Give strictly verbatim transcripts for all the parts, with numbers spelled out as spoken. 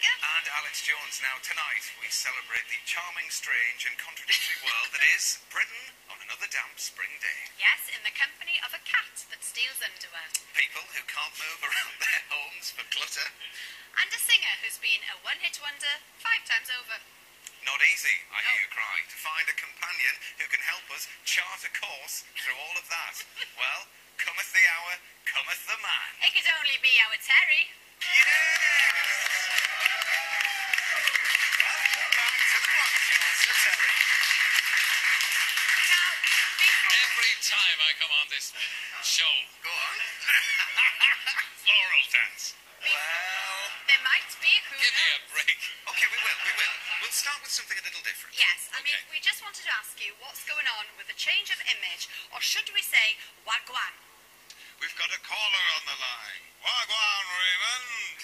Angelica. And Alex Jones. Now, tonight, we celebrate the charming, strange and contradictory world that is Britain on another damp spring day. Yes, in the company of a cat that steals underwear. People who can't move around their homes for clutter. And a singer who's been a one-hit wonder five times over. Not easy, I hear you cry, to find a companion who can help us chart a course through all of that. Well, cometh the hour, cometh the man. It could only be our Terry. Yes! Welcome back to the Rock Show, Sir Terry. Now, before... Every time I come on this show, Go on. floral dance. Well... There might be who Give me a knows. break. Okay, we will, we will. We'll start with something a little different. Yes, I mean, Okay. we just wanted to ask you what's going on with the change of image, or should we say, wagwan? We've got a caller on the line. Wagwan, Raymond.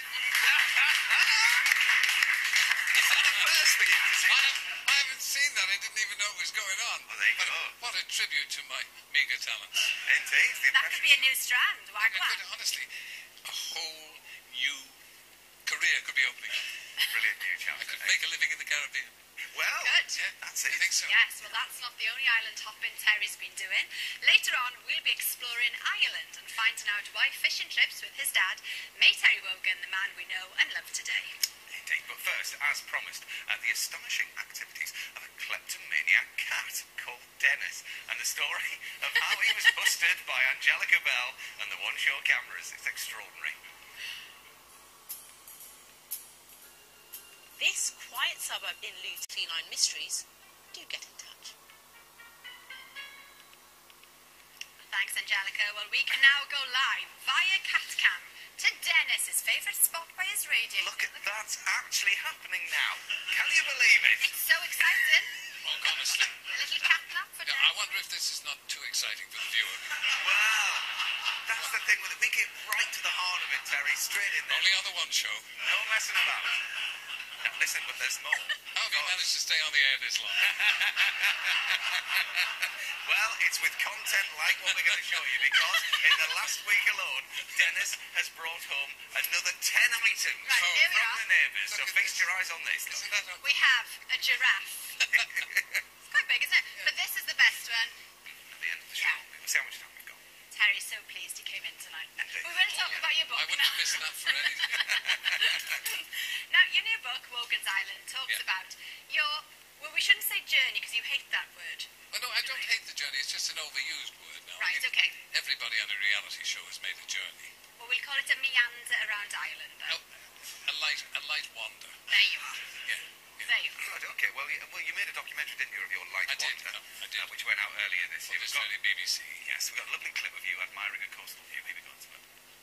Is that the first thing you can see? I, I haven't seen that. I didn't even know it was going on. Well, there you But go. what a tribute to my meagre talents. Indeed, the That could be a new strand, It wagwan. could, honestly, a whole new career could be opening up. Brilliant new I chapter. could make a living in the Caribbean. Well, Good. Yeah, that's I it. think so. Yes, well, that's not the only island hopping Terry's been doing. Later on, we'll be exploring Ireland and finding out why fishing trips with his dad made Terry Wogan the man we know and love today. Indeed, but first, as promised, uh, the astonishing activities of a kleptomaniac cat called Dennis, and the story of how he was busted by Angelica Bell and the one-show cameras. It's extraordinary. This quiet suburb in Lude's Feline Mysteries, do get in touch. Thanks, Angelica. Well, we can now go live via CatCam to Dennis's favourite spot by his radio. Look at that's actually happening now. Can you believe it? It's so exciting. Oh, honestly. A little cat nap for Yeah, I Dennis. wonder if this is not too exciting for the viewer. Well, that's the thing with it. We get right to the heart of it, Terry. Straight in there. Only on the one show. No messing about. Now, listen, but there's more. How have you managed to stay on the air this long? Well, it's with content like what we're going to show you, because in the last week alone, Dennis has brought home another ten items Right, here we from are. the neighbours. So Look at feast this. your eyes on this. Isn't that a... We have a giraffe. It's quite big, isn't it? But this is the best one. At the end of the show, Yeah. we'll see how much time we've got. Terry's so pleased he came in tonight. Indeed. We will talk about your book I wouldn't now. have missed that for anything. Now, your new book, Wogan's Island, talks Yeah. about your, well, we shouldn't say journey because you hate that word. Well, no, I don't hate the journey. It's just an overused word now. Right, You- okay. Everybody on a reality show has made a journey. Well, we'll call it a meander around Ireland then. Oh, a light, a light wander. There you are. Yeah. There you are. Right, okay, well you, well, you made a documentary, didn't you, of your light I did, wander, I did. Uh, which went out earlier this For year. this We've got- very B B C. Yes, we've got a lovely clip of you admiring a coastal view. Here we go. It's about-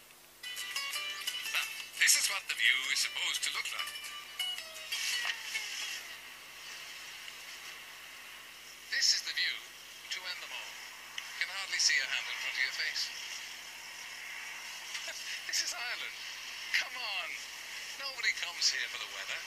Now, this is what the view is supposed to look like. This is the view to end them all. You can hardly see a hand in front of your face. This is Ireland. Come on. Nobody comes here for the weather.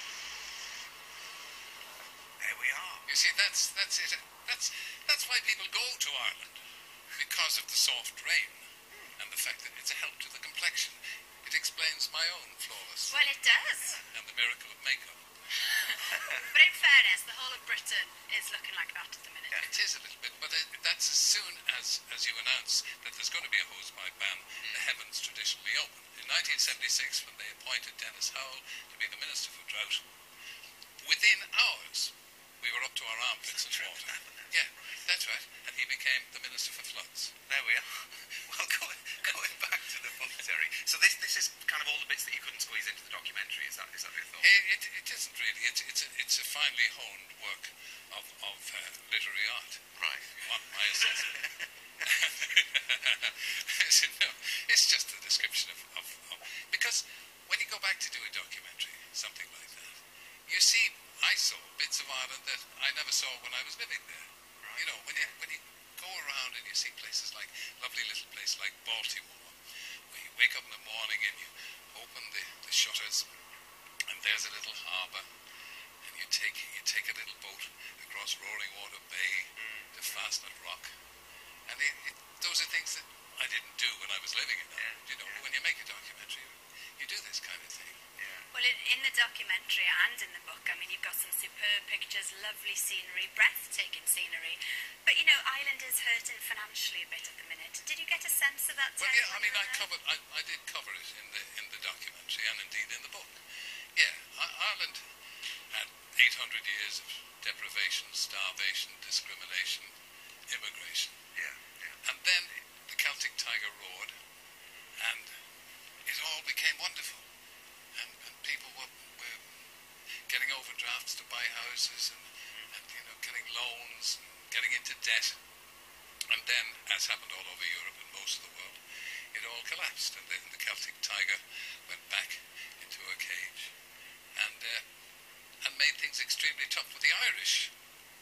There we are. You see, that's that's it. That's that's why people go to Ireland, because of the soft rain and the fact that it's a help to the complexion. It explains my own flawless Well, it does. and the miracle of makeup. But in fairness, the whole of Britain is looking like that at the minute. It is a little bit, but it, that's as soon as as you announce that there's going to be a hosepipe ban, the heavens traditionally open. In nineteen seventy-six, when they appointed Dennis Howell to be the Minister for Drought, within hours we were up to our armpits in water. Yeah, that's right. And he became the Minister for Floods. There we are. Well, going, going back to the book, Terry. So this this is kind of all the bits that you couldn't squeeze into the documentary. Is that is that your thought? It, it, it isn't really. It's it's a, it's a finely honed work of of uh, literary art. Right. You want my assessment? No, it's just a description of, of, of because when you go back to do a documentary, something like that, you see, I saw bits of Ireland that I never saw when I was living there. You know, when you when you go around and you see places like lovely little place like Baltimore, where you wake up in the morning and you open the, the shutters, and there's a little harbour, and you take you take a little boat across Roaring Water Bay to Fastnet Rock, and it, it, those are things that I didn't do when I was living in there. Yeah, You know, yeah. when you make a documentary, you do this kind of thing. Yeah. Well, in, in the doc, documentary and in the book. I mean, you've got some superb pictures, lovely scenery, breathtaking scenery. But, you know, Ireland is hurting financially a bit at the minute. Did you get a sense of that? Well, Terry, yeah, I when mean, you I were there? covered, I, I did cover it in the in the documentary and indeed in the book. Yeah, I- Ireland had eight hundred years of deprivation, starvation, discrimination, immigration. Yeah, yeah. And then the Celtic Tiger roared, and it all became wonderful. And, and people were, were getting overdrafts to buy houses and, and, you know, getting loans and getting into debt. And then, as happened all over Europe and most of the world, it all collapsed. And then the Celtic Tiger went back into a cage and, uh, and made things extremely tough for the Irish.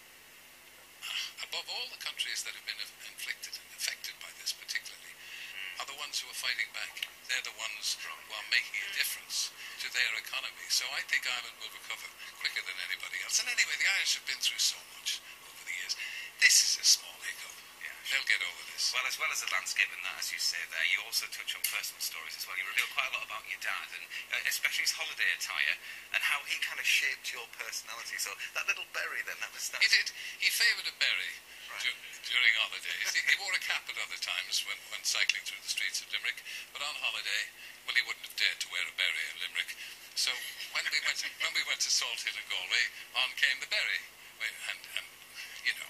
Above all, the countries that have been inflicted and affected by this particularly are the ones who are fighting back. They're the ones who are making a difference to their economy. So I think Ireland will recover quicker than anybody else. And anyway, the Irish have been through so much over the years. This is a small hiccup. Yeah, They'll get over this. Well, as well as the landscape and that, as you say there, you also touch on personal stories as well. You reveal quite a lot about your dad, and uh, especially his holiday attire, and how he kind of shaped your personality. So that little berry then, that was... That He did. He favoured a berry Right. du- during holidays. He, he wore a cap at other times when, when cycling through the streets of Limerick, but on holiday, well, he wouldn't have dared to wear a berry in Limerick. So when we went to, when we went to Salthill in Galway, on came the berry. And, and you know,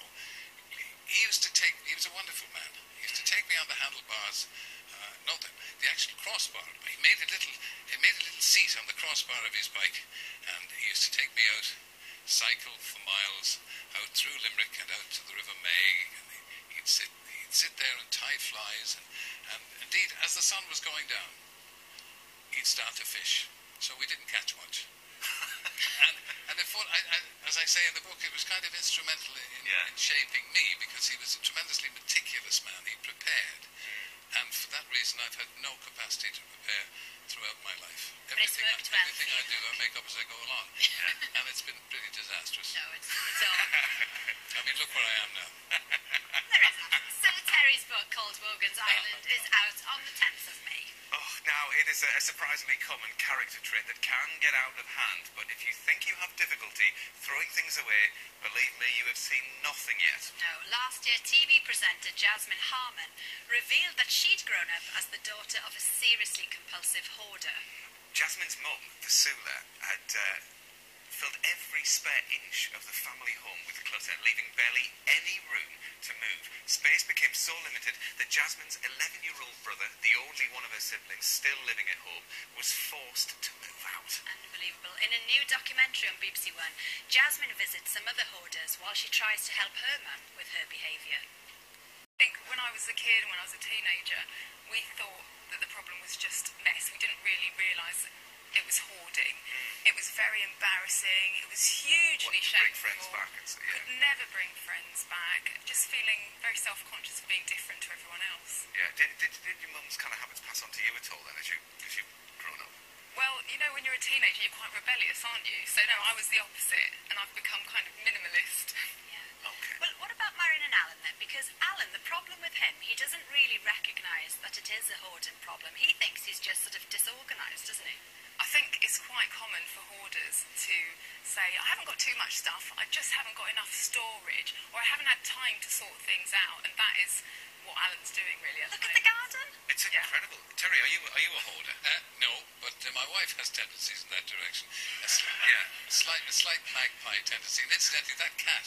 he used to take, he was a wonderful man. He used to take me on the handlebars, uh, not the, the actual crossbar. He made a little, he made a little seat on the crossbar of his bike, and he used to take me out, cycle for miles, out through Limerick and out to the River May, and he, he'd sit, he'd sit there and tie flies, and, and indeed, as the sun was going down, he'd start to fish. So we didn't catch much. and and it, I, I, as I say in the book, it was kind of instrumental in, Yeah. in shaping me, because he was a tremendously meticulous man. He prepared, and for that reason, I've had no capacity to prepare throughout my life. But it's Everything, I, worked well everything for I you. do, I make up as I go along, and it's been pretty disastrous. No, it's, it's all... I mean, look where I am now. There isn't. Sir Terry's book called Wogan's Island is out on the tenth of May. Oh, now, it is a, a surprisingly common character trait that can get out of hand, but if you think you have difficulty throwing things away, believe me, you have seen nothing yet. No, last year T V presenter Jasmine Harmon revealed that she'd grown up as the daughter of a seriously compulsive hoarder. Jasmine's mum, Vasula, had uh, filled every spare inch of the family home with clutter, leaving barely any room to move. Space became so limited that Jasmine's eleven-year-old brother, the only one of her siblings still living at home, was forced to move out. Unbelievable. In a new documentary on B B C One, Jasmine visits some other hoarders while she tries to help her mum with her behaviour. I think when I was a kid and when I was a teenager, we thought that the problem was just mess. We didn't really realise that it was hoarding. It was very embarrassing. It was hugely What, bring shameful. friends back and so, yeah. Could never bring friends back. Just feeling very self-conscious of being different to everyone else. Yeah, did, did, did your mum's kind of habits pass on to you at all then, as, you, as you've grown up? Well, you know, when you're a teenager, you're quite rebellious, aren't you? So no, I was the opposite, and I've become kind of minimalist. Yeah. Okay. Well, what about Marion and Alan then? Because Alan, the problem with him, he doesn't really recognise that it is a hoarding problem. He thinks he's just sort of disorganised, doesn't he? I think it's quite common for hoarders to say, I haven't got too much stuff, I just haven't got enough storage, or I haven't had time to sort things out, and that is what Alan's doing really at Look the at the moment. garden. It's Yeah. incredible. Terry, are you are you a hoarder? Uh, no, but uh, my wife has tendencies in that direction. A sl- Yeah. a slight, a slight magpie tendency. And incidentally, that cat,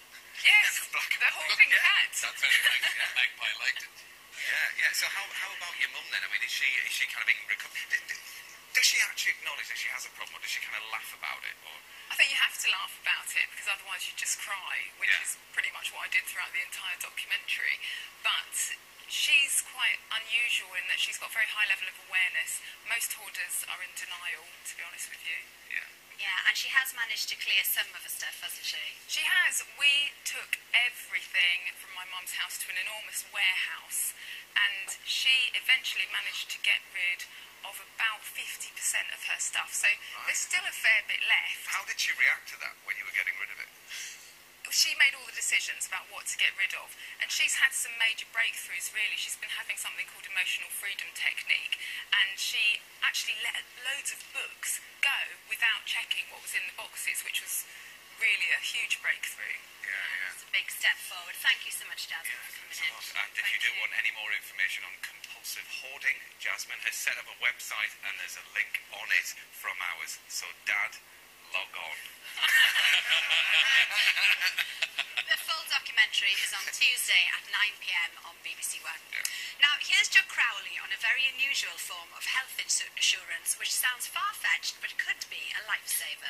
Yes, Black the hoarding yeah, cat. that's very right. Yeah, magpie liked it. Yeah, yeah. So how how about your mum then? I mean, is she is she kind of being reco- d- d- Does she actually acknowledge that she has a problem, or does she kind of laugh about it? Or I think you have to laugh about it because otherwise you just cry, which Yeah. is pretty much what I did throughout the entire documentary. But she's quite unusual in that she's got a very high level of awareness. Most hoarders are in denial, to be honest with you. yeah, Yeah, and she has managed to clear some of her stuff, hasn't she? She has. We took everything from my mum's house to an enormous warehouse, and she eventually managed to get rid of about fifty percent of her stuff. So there's still a fair bit left. how did she react to that when you were getting rid of it? she made all the decisions about what to get rid of, and she's had some major breakthroughs, really. She's been having something called emotional freedom technique, and she actually let loads of books go without checking what was in the boxes, which was really a huge breakthrough. Yeah, yeah. It's a big step forward. Thank you so much, Jasmine, Yeah, for coming thanks a in. lot. And if Thank you do you. want any more information on compulsive hoarding, Jasmine has set up a website and there's a link on it from ours. So, Dad, log on. The full documentary is on Tuesday at nine p m on B B C One. Yeah. Now, here's Joe Crowley on a very unusual form of health insu- insurance, which sounds far-fetched but could be a lifesaver.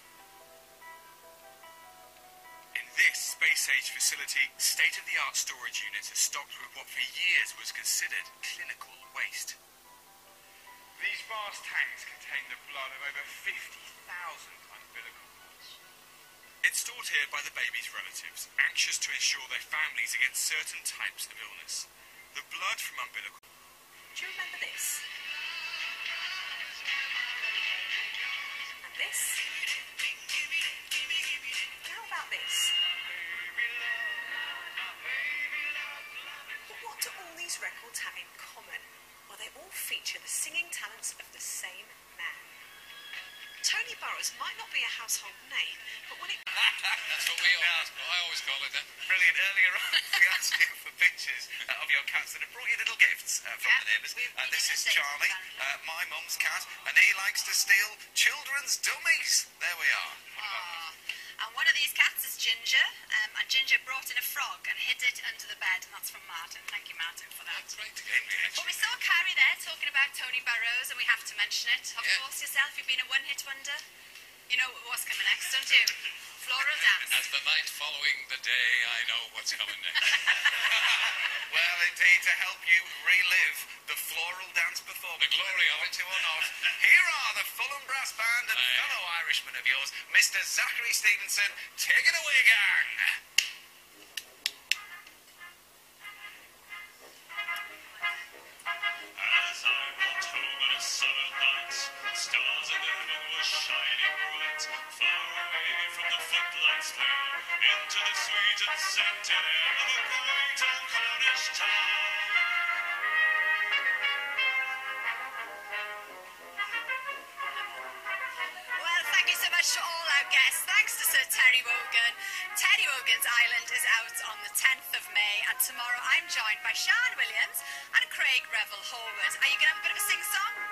In this space-age facility, state-of-the-art storage units are stocked with what for years was considered clinical waste. These vast tanks contain the blood of over fifty thousand umbilical cords. It's stored here by the baby's relatives, anxious to insure their families against certain types of illness. The blood from umbilical... Do you remember this? And this? And how about this? But what do all these records have in common? Well, they all feature the singing talents of the same man. Tony Burrows might not be a household name, but when it... That's what we always, I always call it then. Brilliant. Earlier on, we asked you for pictures uh, of your cats that have brought you little gifts uh, from Yeah, the neighbours. we- And we this did is say Charlie, something. uh, my mum's cat, and he likes to steal children's dummies. There we are. What about that? Aw. And one of these cats is Ginger, um, and Ginger brought in a frog and hid it under the bed, and that's from Martin. Thank you, Martin, for that. That's right to get Indeed. Well, we saw Carrie there talking about Tony Burrows, and we have to mention it. Of Yeah. course, yourself, you've been a one-hit wonder. You know what's coming next, don't you? Floral dance. As the night following the day, I know what's coming next. Well, indeed, to help you relive the floral dance performance, The glory of want it. to or not, here are the Fulham Brass Band and Aye. fellow Irishman of yours, Mister Zachary Stevenson. Take it away, gang. As I walked home on a summer night, stars in the heaven were shining bright. Far away from the footlights flare, into the sweet and scented air of a great old Cornish town. Well, thank you so much to all our guests. Thanks to Sir Terry Wogan. Terry Wogan's Island is out on the tenth of May, and tomorrow I'm joined by Sian Williams and Craig Revel Horwood. Are you going to have a bit of a sing-song?